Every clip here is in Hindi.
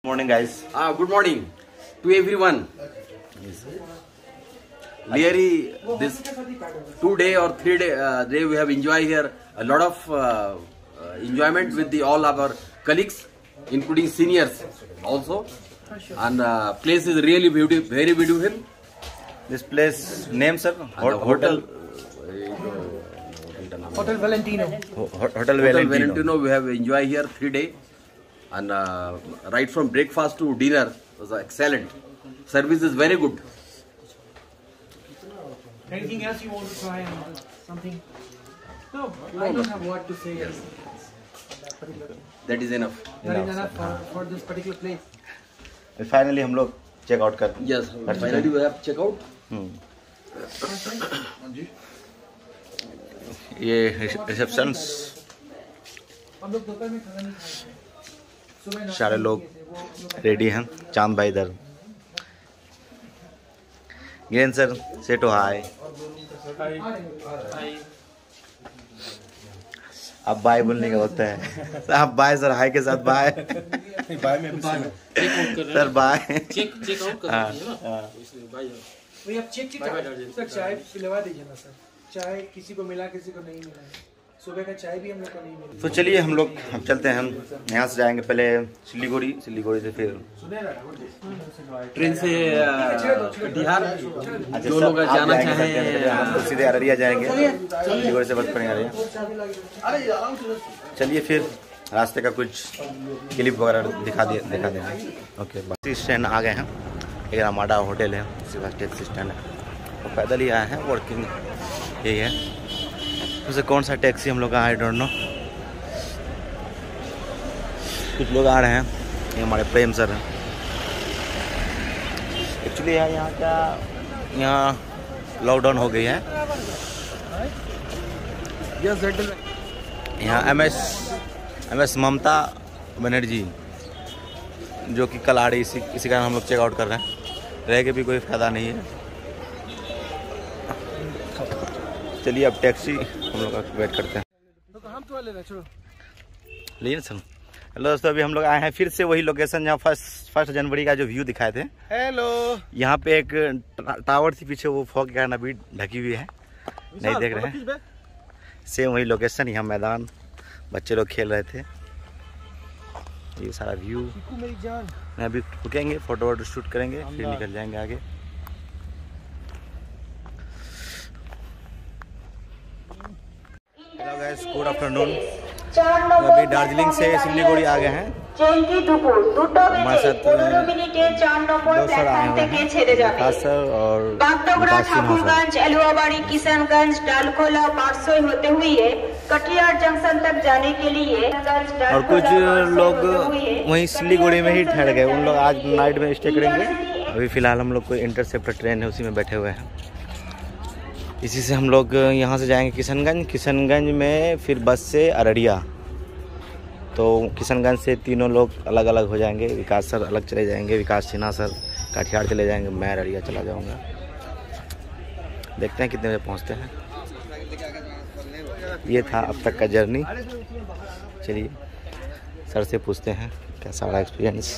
Morning, guys. Good morning to everyone. Really, this 2 day or 3 day we have enjoyed here a lot of enjoyment with all our colleagues, including seniors also. And place is really beautiful, very beautiful. This place name, sir? Hotel Valentino. Hotel Valentino. We have enjoyed here 3 days, and right from breakfast to dinner was excellent. Service is very good. Anything else you want to try? Something? No, I don't have what to say. Yes. That is enough. That is enough for this particular place. Finally हम लोग चेक आउट कर Yes, finally we have check out. ये रिसेप्शन हम लोग दोपहर में खाना नहीं खाते। सारे लोग रेडी हैं। चांद भाई इधर, गिरेन सर से टू हाय। अब बाय बोलने का होता है। आप बाय सर, हाय के साथ bye. Sir bye. Check out कर आप चेक सर चाय पिलवा दीजिए ना सर। चाय किसी को मिला किसी को नहीं मिला। सुबह का चाय भी हम लोग को नहीं मिला। तो चलिए हम लोग चलते हैं। हम यहाँ से जाएंगे पहले सिलीगुड़ी, सिलीगुड़ी से फिर ट्रेन से कटिहार। जो लोग जाना चाहें हम लोग सीधे अररिया जाएंगे। सिलीगुड़ी से बस पड़ेंगे अररिया। चलिए फिर रास्ते का कुछ क्लिप वगैरह दिखा देंगे। ओके, बस स्टैंड आ गए हैं। एक रामाडा होटल है, उसके पास टैक्सी स्टैंड है। तो पैदल ही आए हैं, वर्किंग यही है। उसे कौन सा टैक्सी हम लोग का, आई डोंट नो। कुछ लोग आ रहे हैं। ये हमारे प्रेम सर हैं। एक्चुअली है यहाँ क्या, यहाँ लॉकडाउन हो गई है। यहाँ एम एस ममता बनर्जी जो कि कल आ रही, इसी कारण हम लोग चेकआउट कर रहे हैं। रह के भी कोई फ़ायदा नहीं है। चलिए अब टैक्सी हम लोग का वेट करते हैं। लीजिए सर। हेलो दोस्तों, अभी हम लोग आए हैं फिर से वही लोकेशन जहाँ फर्स्ट जनवरी का जो व्यू दिखाए थे। हेलो। यहाँ पे एक टावर थी पीछे, वो फॉग के कारण अभी ढकी हुई है, नहीं देख रहे हैं। सेम वही लोकेशन, यहाँ मैदान, बच्चे लोग खेल रहे थे। ये सारा व्यू। मैं अभी रुकेंगे, फोटो वोटो शूट करेंगे, फिर निकल जाएंगे आगे। Hello guys, good afternoon. अभी दार्जिलिंग से सिलीगुड़ी आ गए हैं। हमारे साथ दो सर आए हुए हैं, विकास सर और विकास ठाकुरगंज, एलुआबाड़ी, किशनगंज, डालखोला, पारसोई होते हुए कटिहार जंक्शन तक जाने के लिए। और कुछ लोग वहीं सिलीगुड़ी में ही ठहर गए। उन लोग आज नाइट में स्टे करेंगे। अभी फ़िलहाल हम लोग को इंटरसेप्टर ट्रेन है, उसी में बैठे हुए हैं। इसी से हम लोग यहाँ से जाएंगे किशनगंज में फिर बस से अररिया। तो किशनगंज से तीनों लोग अलग अलग हो जाएंगे। विकास सर अलग चले जाएंगे, विकास सिन्हा सर कटिहार चले जाएंगे, मैं अररिया चला जाऊँगा। देखते हैं कितने बजे पहुँचते हैं। ये था अब तक का जर्नी। चलिए सर से पूछते हैं कैसा रहा एक्सपीरियंस।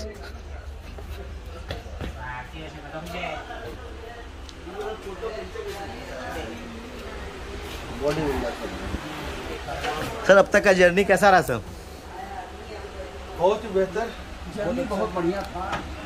सर अब तक का जर्नी कैसा रहा सर? बहुत ही बेहतर जर्नी, बहुत बढ़िया था।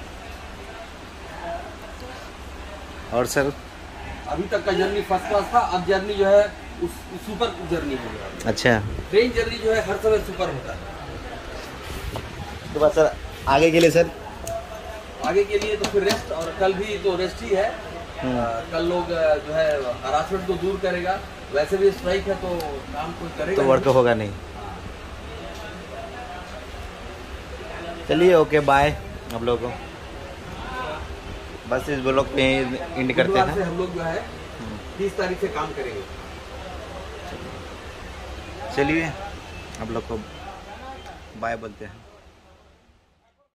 और सर अभी तक का जर्नी फर्स्ट क्लास था। अब जर्नी जो है उस सुपर जर्नी हो गया। अच्छा, ट्रेन जर्नी जो है हर समय सुपर होता है। तो बस सर आगे के लिए सर, आगे के लिए तो फिर रेस्ट, और कल भी तो रेस्ट ही है। कल लोग जो है हरासमेंट को दूर करेगा। वैसे भी स्ट्राइक है तो काम कोई करेगा तो वर्क होगा नहीं। चलिए ओके, बाय आप लोगों को। बस इस ब्लॉग पे एंड करते हैं। हम लोग जो है 30 तारीख से काम करेंगे। चलिए आप लोग को बाय बोलते हैं।